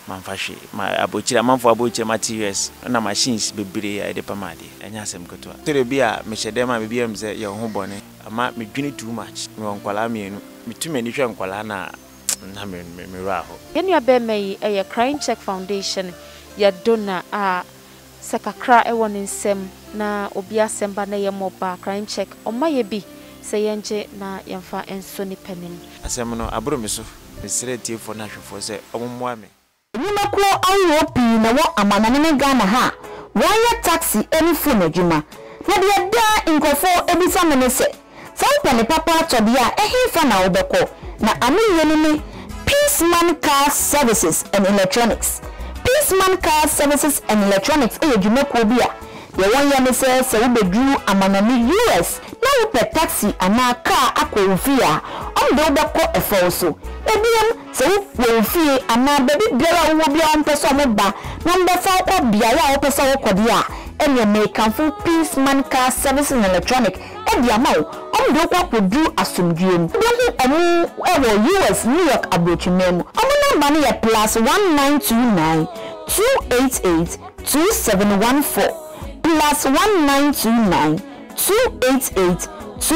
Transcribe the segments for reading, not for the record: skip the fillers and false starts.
manfashi ma abochira manfo abochira materials na machines bebre ya de pamade enya asem koto tere bia me hyede ma bia mze ye ho bone ama me dwini too much me onkwala mienu mitumi ni hwe nkwala na me raho yenu abemai eye Crime Check Foundation ya dona a sekakra e won nsem na obi asemba na ye moba Crime Check omaye bi se yenje na yemfa enso ni penim asem no abro me so mesre tiefo na hwefo se ommoa me Nimako awo pi na wo amanane ne Ghana ha wanya taxi eni phone adwuma na de da nkofo ebisa me se Saupane papa tobia ehefa na obeko na amiyeni ni Peaceman Car Services and Electronics. Peaceman Car Services and Electronics ejuma ko bia de won ya ne se ubedru amanani US na wo taxi ana car akorufia omde obeko efoso ebiam se wo fie ana baby biara wo bia onpeso mo ba na mbefa ko biara wo peso wo kodia ene make full Peaceman Car Services and Electronics ediamao omde kwa podu asumdiem bihu omu ewo US New York abrochimem omu number ne ya +1929 288 2714 +1929 288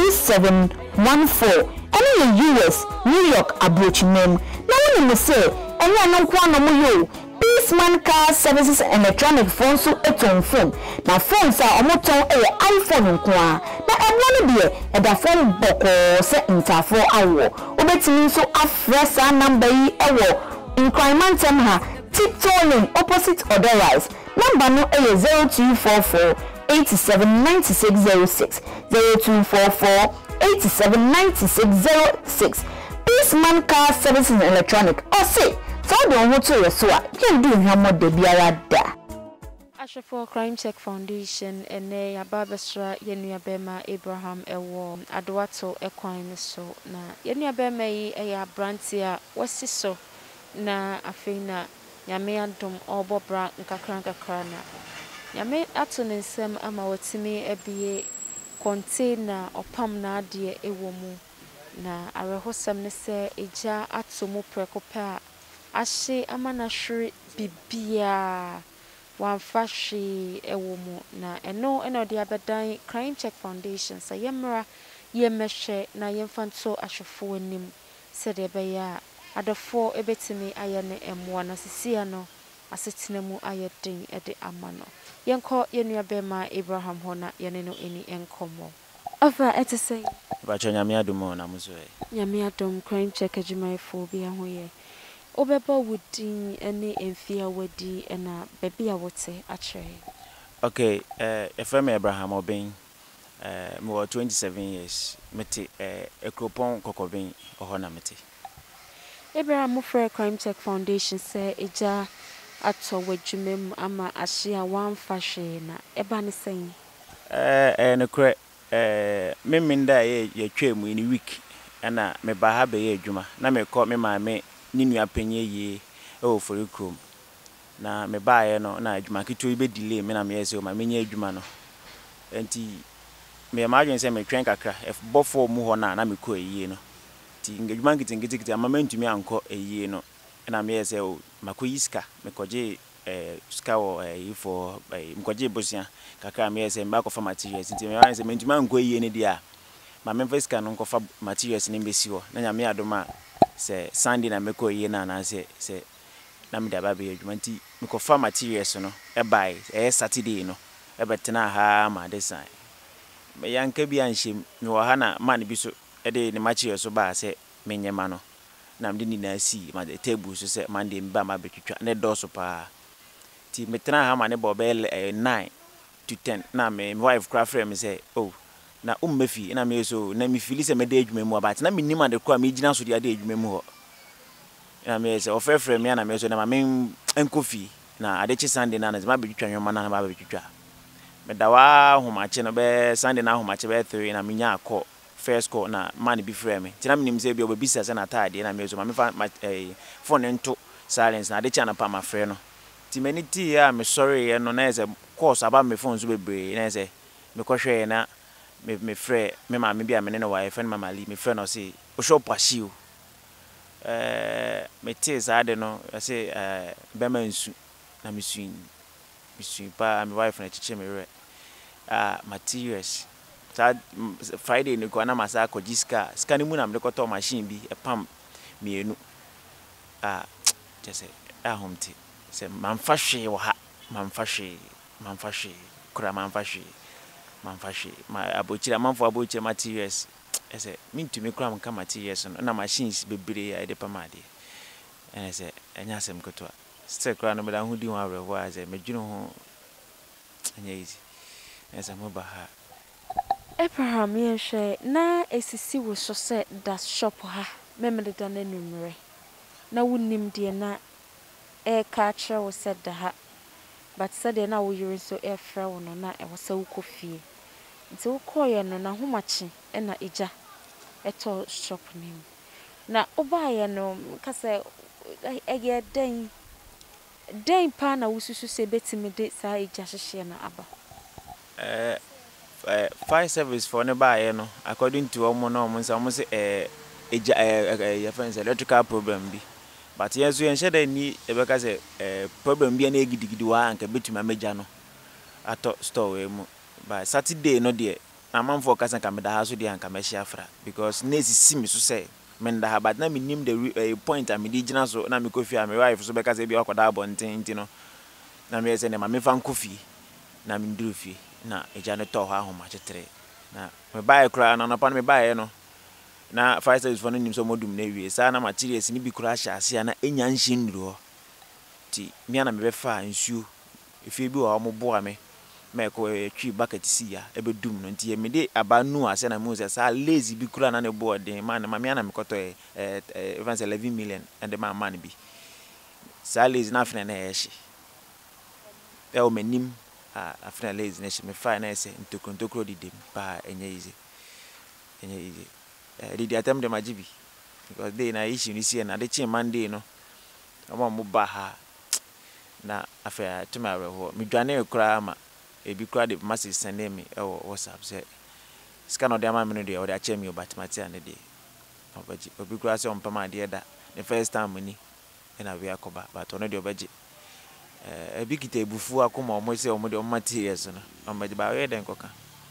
2714 any US New York abrochimem na woni me say enya no kwa no mo yo Peaceman Car Services and Electronic phone so eton phone na phones a omoton iPhone nkoa na ebno de e da phone boko se intafo awo obetimi so afresa number yi ewo increment ha tiptoeing opposite otherwise number no 0244 879606 0244 879606 Peaceman Car Services and Electronic or say so don't want to so can do him de biara da Ashafo Crime Check Foundation ene ya babesra yenu abema Abraham ewo adwato ekwan so na yenu abema yi eya brantia wasiso na afina nyame adom obobra nkakra na nyame ato nsem ama watimi ebie container opam na ade ewo mu na arehosam ne se eja atomu prekopa ahye amana hwere bibia wamfashi ewo mu na eno odi abedan Crime Check Foundation sa yemra yemehwe na yemfanto ahwefo anim se de beya adofo ebetimi ayene emwa na sisia no asetena mu ayedin ede amano yenko yenua bema Abraham hona yene no eni enkomo afa etese ba nyame adom na muzo nyame adom Crime Check adwumayfo bia hoye obeba wudin ene emfia wadi na baby a wote akire okay efem Abraham Oben me 27 years meti ekropon kokobin ohona meti Abraham Mufre Crime Check Foundation say eja ato wadwumem ama ahye a wamfahwe na eba ne sen ne kure meminda ye twemu in week na me ba ha be ye adwuma na me ko me maame ni nua panye yi e for krom na me baaye no na adwuma keto ibe delay me na me yese o ma menye adwuma no enti me imagine say me twen kakra if before mu ho na me ko eyi no ti ngedwuma ngitingiti ama mentumi anko eyi no na me yese o makoyi ska me koje ska wo for mkoje bosia kakra me yese mba ko fa materials enti me wan say mentumi anko eyi ne dia ma me fa ska no ko fa materials ne mbesi ho na nya me adoma se Sunday na meko yi na se na me da ba be adwuma nti me ko fa materials no e bai Saturday no e betena ha ma design me yanka bi anhye me wo ha na man bi so e de ne materials so ba se menyema no na me ni na si ma de table so se Monday mba ma betwitwa ne do so pa ti metena ha ma ne bo be 9 to 10 na me wife craft frame say oh na ummefi na me so na me feel se me de adwuma mu about na me nima de kwa me gina so de ade adwuma mu ho na me se ofrefre me na me so na ma me enkofi na adechi Sunday na ma be twitwa nwoma na ba be twitwa me da wa homache no be Sunday na homache be 3 na me nya akọ first call na man bi frame me ti na me nim se bi obi sase na taade na me so ma me fa phone nto silence na adechi na pa ma frɛ no ti mani ti ya me sorry no na eze course aba me phone so bebre na eze me kɔhwɛ na me frɛ me ma me bia me ne no wife and mama li me frɛ no say o shop pasio me tears ade no I say bema nsu na misun pa my wife na chiche me re materials that Friday ni ko na masa ko jiska skani mu na me ko to machine bi pam mienu just ahomte say manfa hwe wo ha manfa hwe kura manfa hwe ma abochira manfo abochira materials say mintumi kura manka materials no na machines bebre ya de pamade say enya asem koto still kura no me da hudi ho awreho a say medwunu ho enya easy say mo ba ha Abraham yehwe na esisi wo so se da shop ha memede da na numre na wonim de na ka kire wo se da ha but said na wo yiri so efra wo no na e wo se wo kofie nti wo koye no na homachi e na eja eto shop nim na obaye no kase ege den pa na wo susu se betimi de sa eja hyehye na aba fire service for ne bae no according to omo no omo say your friends electrical problem bi but yes we ensure that ni ebeka say problem bi na egidi wa anka betuma meja no ato store we mu by Saturday no de na manfo kasa ka meda ha so de anka meshi afra because na esisi mi so say menda ha but na minim the point am di gina so na me kofi am wife so beka say bi akoda abonten ti no na me say na me fa nkofi na me nduru fi na eja ne to ha ahoma chetere na me bae kura na pa me bae no na fire service for no nim so modum na wie sa na materials ni bi kura hya ase na enya nhye nduro ti me na me be fa nsuo efi bi wa mo boa me ko twi bucket si ya ebedum no nti me de abanu ase na mu se sa lazy bi kura na ne boa den man ma me na me koto even 11 million and the man bi sa lazy na afena na ehye e o menim after lazy nation me fine na say ntokro di dem pa enya easy the attempt dem ajibi because they na issue ni see na the chin Monday no omo mo ba ha na after tomorrow me dwane kura ma e bi kura de message send me e WhatsApp say scan no dem me no de o de ache me obatimati ane de obaji obi kura say on pama de da the first time ni na we akoba but ono de obaji big kita bufu akoma omo se omo de materials no omo de ba we den koka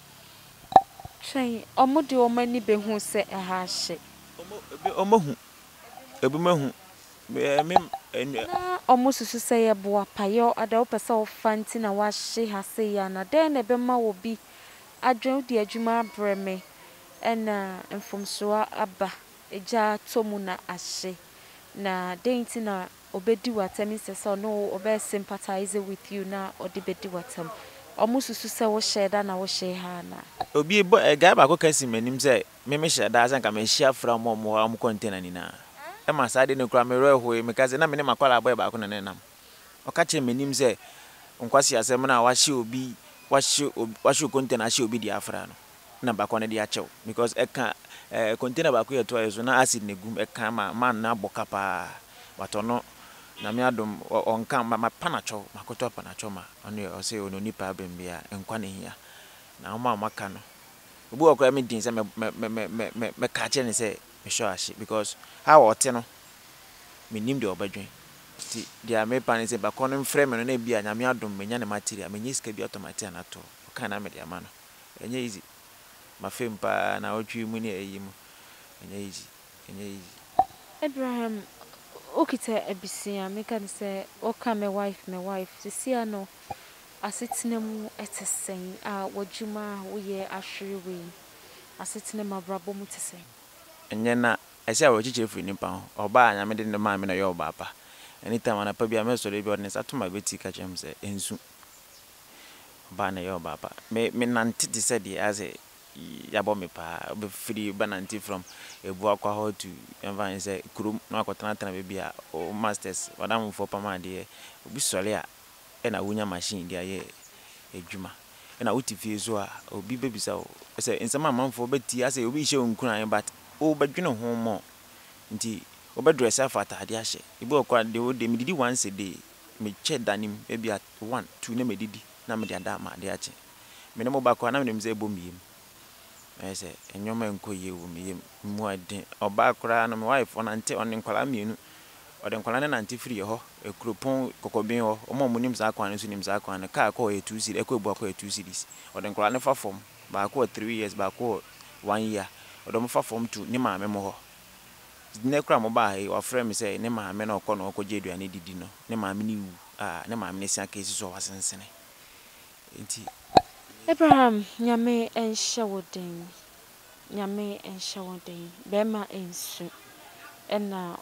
Shay omo de omo ni be hu se ha hye omo hu ebu mahu me na omo susu se ye boa payo ada wo pese wo fanti na wa hye ha se ya na den na be ma wo bi adwen de adwuma breme ena mfomsoa aba eja tomu na ahye na denti na obedi watem se so no obe sympathize with you na odibedi watem omususu se wo share na wo share ha na obi guy ba ko kasi manim se me share da san ka me share fra mo am container ni na e ma sade ne kura me reho me kaze na me ne makwala boy ba ko na nam o ka che manim se nkwasi asem na wa hye obi wa hye container hye obi di afra no na ba ko ne di achew because e ka container ba ko ye to ezo na acid ne gum e ka man na boka pa watono na me adom onka ma panacho makoto panacho ma oni o se ono nipa bembia enkwa ne hia na oma maka no obu okra me din se me ka che ne se me sure ashi because how ote no me nim de obadwen ti dia me pan se ba kono mfre me no na bia nya me adom me nya ne material me nyiska bi automatic na to ka na me dia ma no enye easy ma fem pa na otwi mu ne ayi mu enye easy Abraham okita ebisia me kan se oka me wife sisia no asetenemu etesen wajuma wo ye ahwerewe asetenemu abrabo mu tesen enye na ese awo chiche fri nipa ho oba anya me de ne ma me na yo oba pa anytime na pa bia me so de bi ordinance atoma beti ka chem se ensu oba na yo oba pa me nanti de se de as yabo me pa be free bananti from ebu akwa ho to envan say krum na akotana tana be bia o masters wadam for pama de obi sole a e na wonya machine de aye edwuma e na wuti fie so a obi bebisa o say nsema manfo beti ase obi hye onkuran but o badwene ho mo nti o bedress afata ade ahye ibo okwa de me didi once a day me che danim e bia 1 2 na me didi na me de ada ma de ache me ne mo ba kwa na me mze ebomiem I say and your man could you me more or back around my wife on ante on in Colamian or then Colana anti free ho a croupon cocobin or more names are quan as names are quan a car call a 2 city, a could walk a 2 cities or then Colana for form back 3 years back 1 year or don't for form to Nima Memo. Necra mobile or friend say, Nema men or corner or cojedu and did dinner. Nema knew, Nema missing cases of us. Abraham, Yame and Shawodin. Yame and Shawodin. Bema and Su. And now,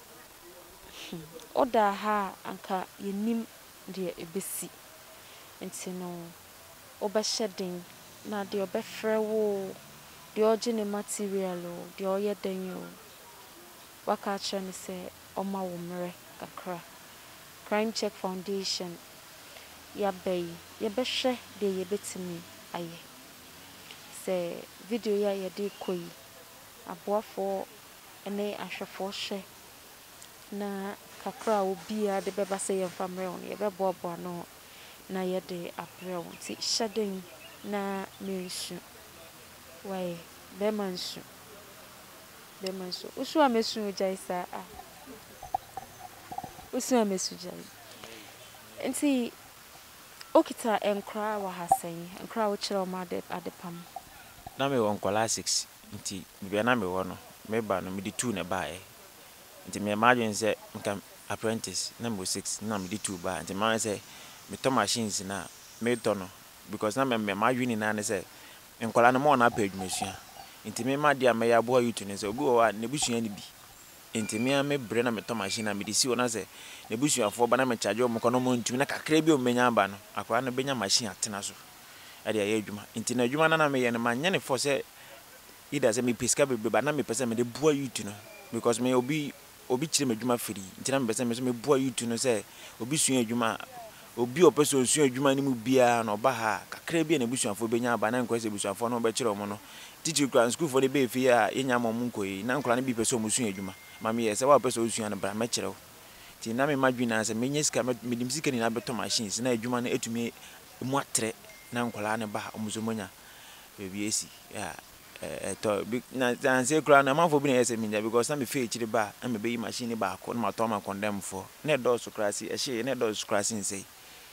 Oda ha anka yenim de ebesi. Enti no, obeshedding na de obefre wo, de ogene material o, de oyeden yo. Waka chane se oma wo mre kakra. Crime Check Foundation ya bay ye behwe de ye betimi aye. Se video ya ye de koyi aboafo ene ahwefo hwe na kakra obi a de beba se ye famre on ye beboabo no na ye de abre on ti shaden na mensu why be mansu usu amesu jaisa a usu amesu jai enti okita enkra wa hasen enkra wo kire o ma de adepam na me won kola 6 nti bia na me wo no me ba no me di 2 na ba nti me imagine say nka apprentice na me 6 na me di 2 ba nti ma say me to machines na me to no because na me imagine na say nkola no mo na pa adwumasua nti me ma dia me ya bo youth ne say obi wo na busua ni bi nti me bre na me to machine na me di si wo na say na busuafo ba na me charge o mo kono mo ntumi na kakra bi o menya ba no akwa na benya machine atena so ade ya adwuma nti na adwuma na me ye ne manya ne for say ida say me piska be ba na me pese me de boa youth no because me obi kire me adwuma free nti na me pese me boa youth no say obi sua adwuma obi opese sua adwuma ni mu bia na oba ha kakra bi na busuafo benya ba na nko say busuafo no be kire mo no teacher class school for the be fi a yenya mo mu nkoyi na nkola ne bi pese mo sua adwuma mama ye say wa pese sua na bra me kire wo ti na me madwin na say menye sika me dim sika ni na beto machines na adwuma na etumi mu atre na nkola ne ba omuzomonya be esi ya to na say kra na manfo bi na yese minya because na me fe chiri ba na me be yi machine ba ko na ma to ma condemn for na do so krasi ehye na do so krasi nsei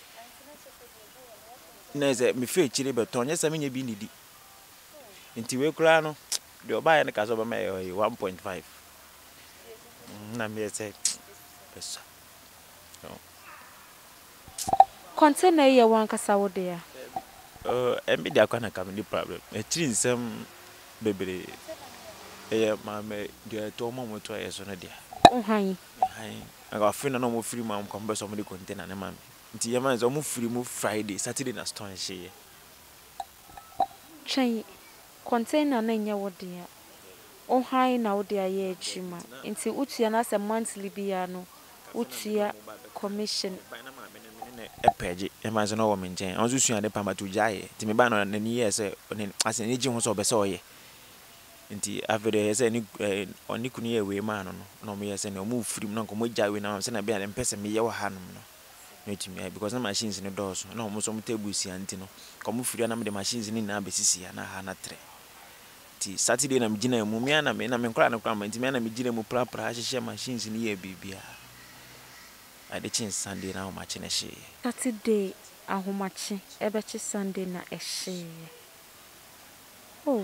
na say me fe chiri be to nya say menya bi nidi nti we kra no de oba ya ne ka so ba me 1.5 na me say pesa no container ye wan kasa wo de ya embi de akwa na kam di problem e tiri nsem bebere ma me de to mo to yeso no dia han aga free na no mo free ma kom be so mo de container na ma nti ye man so mo free mo Friday Saturday na store she twen container na nya wo de ya han na wo de ya ye adwuma nti utua na se monthly bia no utua commission page e man so no wo me nchen on so sua de pamba to jaye nti me ba no na ni ye se ase ni ji ho so be so ye nti afede ye se ni oni kunu ye we man no mo ye se no mo free no ko mo jawe na se na be na mpese me ye wo hanom no metimi because na machines ni doors na mo so mo table si anti no ko mo free na me de machines ni na be sisi ya na ha na tre ti Saturday na me gina mu me na me nkora na kwa nti me na me gina mu pra hye machines ni ye bibia ade chin Sunday na ho machi na hye Saturday ahomachi ebechi Sunday na ehye oh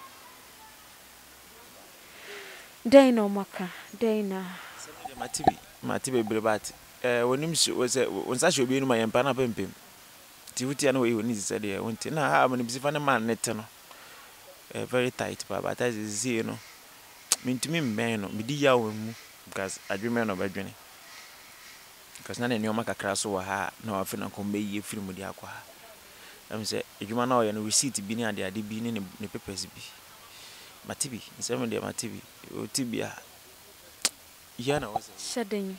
day no maka day na matibi brebat wonim se wonsa hye obi enu ma yempa na pempem ti wutia na we woni se de wonti na ha ma ne bisifa ne man net no very tight but as is you know mintumi mmen no midi ya won because adweme no badwene because na ne oma kakra so wa ha na wa fe na ko meyi film di akwa am say adwuma na o ye no receipt bi ni ade bi ni ne papers bi matibi nsem de matibi o tibia ya na was shedding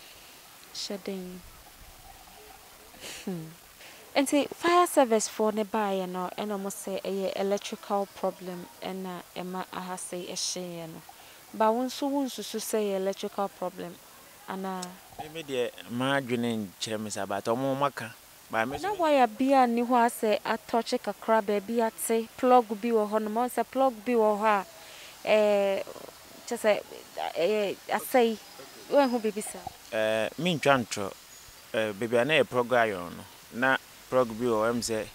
and say fire service for nearby no and almost say a electrical problem and ema aha say a share no but won't say electrical problem and me de ma adwene nkyere me say about omo maka Na wire bia ni ho ase atoche kakra ba bia te plug bi wo ho no mo se plug bi wo ho a chese asai we hu bibisa Me ntwantro baby na e plug iron no na plug bi wo am say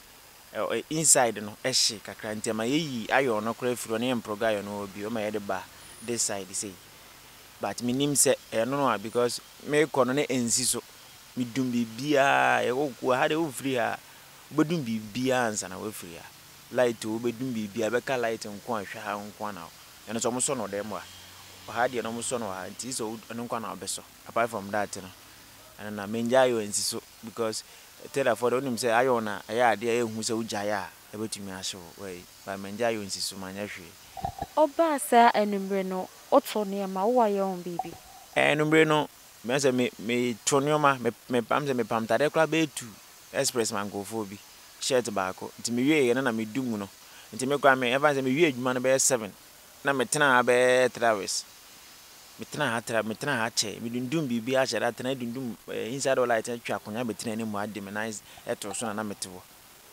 inside no ehye kakra ntema yeyi iron no kra firo na plug iron no bi o ma ye de ba this side say but minim say no because me kono na ensi so mi dum bibia e oku ha de o free ha bedum bibia ansa na we free ha light o bedum bibia be ka light nko ahwa ha nko na eno so mo so no dem wa ha de no mo so no ha nti so nko na obeso apart from that no and na menja yo ensi so because tell for onim say ayo na ya de ya hu say uja ya e betumi ahye we ba menja yo ensi so manya hwe oba sa enumre no oto ne ma wo aye on bibi enumre no me say me tonioma me pam say me pam tade kra be tu express man go for bi shirt baako nti me wie ye na me dum no nti me kwa me ever say me wie adwuma no be 7 na me tena be 3 hours me tena ha che me dundum bibi a shara tena dundum inside all light atwa akonya be tena ni mu ade me nice eto so na metewo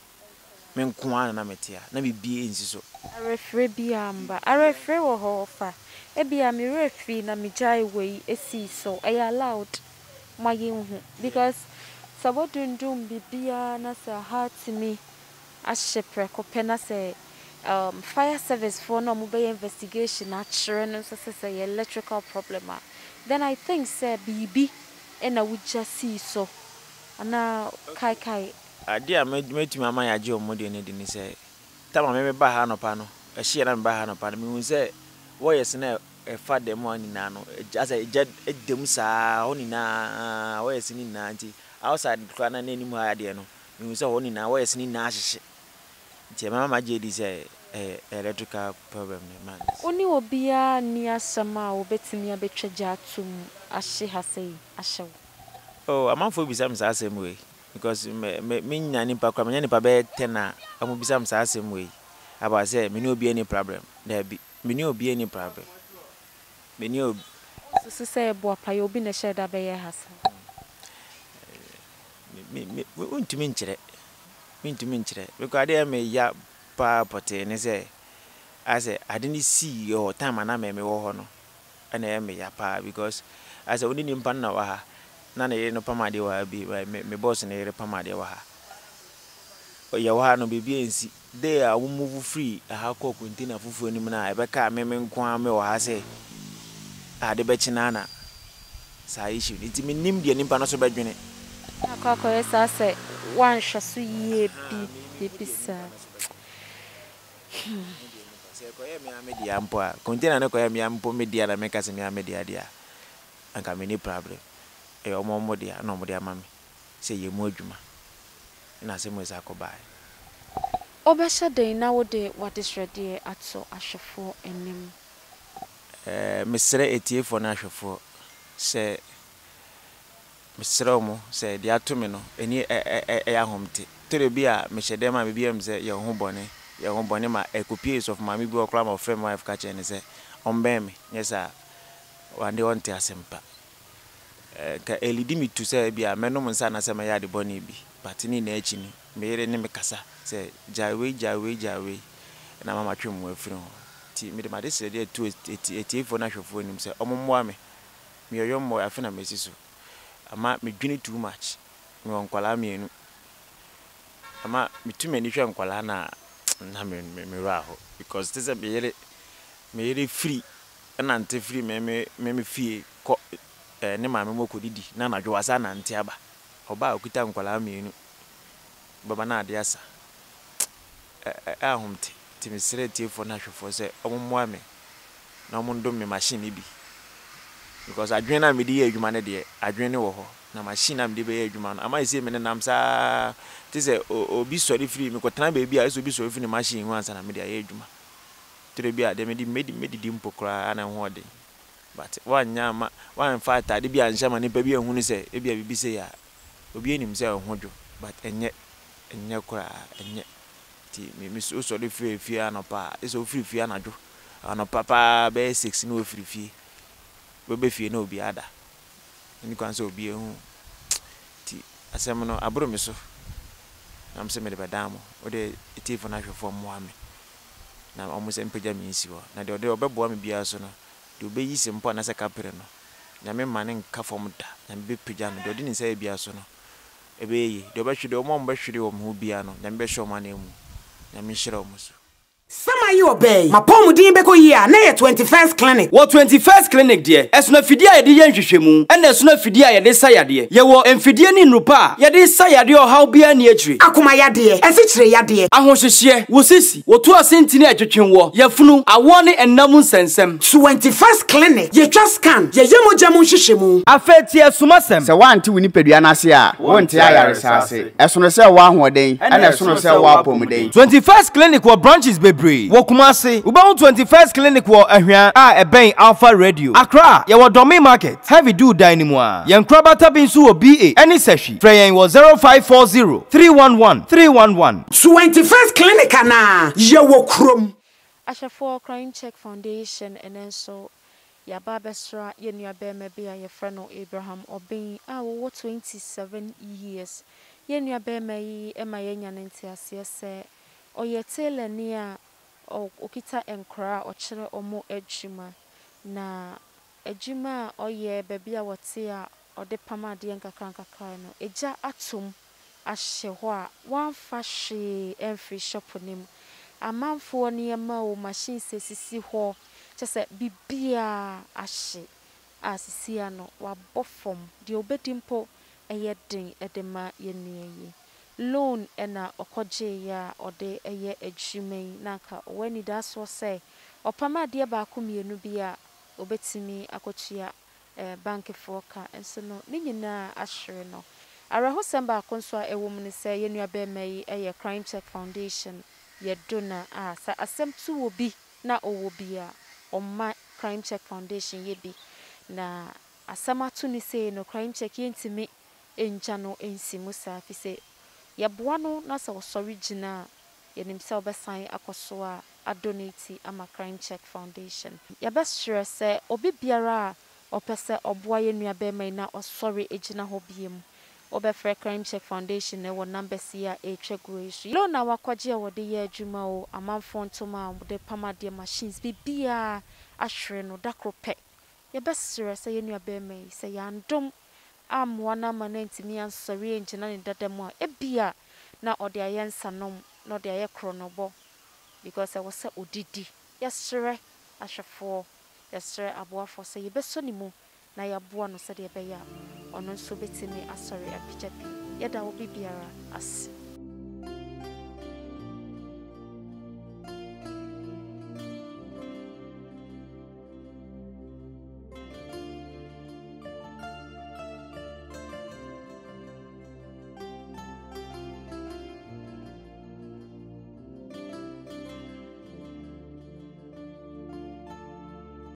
me nko na metia na bibi ensi so arefre bia mba arefre wo ho fa e bia me refri na me jai we esi so I allowed my hu because sabodundum bibia na sa heart me ashepre ko pena say fire service for no mobile investigation at no say electrical problem then I think say bibi and I would just see so ana kai ade a metumi ama ya je omode ne de ni say tama me ba ha no pa no ehie na me ba ha no pa no me hu say wo yes na e fa dem oni na no as a dem sa oni na wo yes ni na nti outside kra na nani mu ha de no me hu say oni na wo yes ni na ahye nti mama je di say electrical problem man oni obia ni asama obetimi abetwaja atum ahye hasei ahyew oh amanfo bisa msa asem we because me nyane pa kwa me nyane pa be 10 na amu bisa msa asem we aba say me ni obi any problem there be me ni obi any problem me ni obi so say bo pa yo obi na sheda be ye hasa me untumi nkyere because ade me ya pa pote ne say ase ade ni see your time na me wo ho no ana me ya pa because ase oni ni mpa na wa ha na ne no pamade wa bi me boss ne re pamade wa ha ya wa no bibi ensi they are move free ha ko container fufu ni na e be ka me nko ame wa ha say ade be chinana sa issue nti me nim de nimpa no so badwene akwa esa say wan hwaso yie bi bisa se ko ye me amedia mpo a container ne ko ye me ampo media na me ka se me amedia dia anka me ni problem e omo dia na omo dia mami se ye mu adwuma na se mo isa ko bai obesha den na wo de what is ready ato ahwefo enim mesre etiefo na ahwefo se mesre mo se dia to me no eni ya homte tore bi a me hyede ma me bi am se ye ho bone ma copies of mami bi okra ma friend wife ka che ne se ombe me yesa wande onte asempa ka elidi mi tu se bia menom nsa na se ma ya de boni bi but ni na echi ni me yere ni me kasa se jawe na mama twemu afiri ho ti me de ma de se de tu etiefo na hwefo nim se omommoa me yoyo mo afina mesi so ama me dwini too much me onkwala mienu ama me tu me ni hwe nkwala na me raho because this be yere free na ante free me fie ko ne ma me moko didi na na dwasa na ante aba oba okuta nkwala mienu baba na ade asa ahomte ti me sere tiefo na hwefo se omommoa me na omondo me machine bi because adwen na me di adwuma ne de adwen ne wo ho na machine na me de be adwuma no ama ise me ne nam sa ti se obi sori free me ko tena be bi a so obi sori free machine ho ansa na me de adwuma tere bi a de me di mpokra na ho de but wanya ma wan fight ade bi anhya ma ne pa bi ehunu se e bi a bibi se ya obi enim se ho dwo but enye kura enye ti me so sori free anopa so free anadwo anopa pa be 6 no free bebe fie na obi ada ni kwan so obi ehu ti asem no aburo me so I'm saying the badamo or the tea for natural form one. Now almost empty means you. Now the other boy be as no. Do be easy upon as a captain. Now me manning cafom and big pigeon. They didn't say be as no. A bay, the best should the one best should who be ano, then be show my name. Now me sure almost. Sama yi obey mapomu din beko yi a na ye 21st clinic wo 21st clinic de esuna fidie a ye de yenhwehwemu ena esuna fidie a ye de sayade ye wo emfidie ni nrupa ye de sayade o haw bia ni akiri akoma yade esikire yade ahohwehye wo sisi wo to asentini atwetwen wo ye funu awo ne enam nsensem 21st clinic ye twa scan ye yemoja mu hwehwemu afeti esumasem se wanti woni pedua na ase a wonte ayaresa ase esuna se wa ahoden ena esuna se wa apomuden 21st clinic wo branches wo kumase uba 21st clinic wo ahwan a eben Alpha Radio Accra ye wo Domi Market heavy do dynamo a ye nkrabata bi nso wo BA any seshi freyen wo 0540 311 311 21st clinic na ye wo krom Ashafo Crime Check Foundation and so ya babesra ye nuabema bia ye freno Abraham Obin a wo 27 years ye nuabema yi ema ye nyanente ase se oyetele ni a okita enkra ochere omo adwuma na adwuma oye bebia wote a ode pamade nkakra no eja atom ahye ho a wanfa hwe emfri shop nim amanfo ne yema o machine sesisi ho chese bibia ahye asisia no wabofom de obedimpo eyedin edema yeniye loan ena okoje ya ode eye adwumai naka wani da so say opama de ba komienu bia obetimi akochia bank foka enso no ni nyina ahwere no araho semba akonso a ewom ne say yenua be mai eye Crime Check Foundation ye dona a sa asem tu obi na owo bia omma Crime Check Foundation ye bi na asamatu ni say no Crime Check yentimi enja no ensimu sa fi say ya boano na sa original yenim se obesan akoso a adonate ama Crime Check Foundation ya best sure say obi biara opese oboa ye nua be mai na osori ejina ho biem obefre Crime Check Foundation e wo number sia etwegresu lo na wakoje wo de ye adwuma o amanfo ntoma de pamade machines bibia ahwere no dakrope ya best sure say ye nua be mai say ya ndom amwana manentimi ansori enjina ne dadamo ebia na ode ayensanom na ode aye kronobo because I was say odidi yesre ahwefo yesre aboafo say yebeso ni mu na yaboa no say de beya ono nso betimi asori apichapi yeda wo bibiara as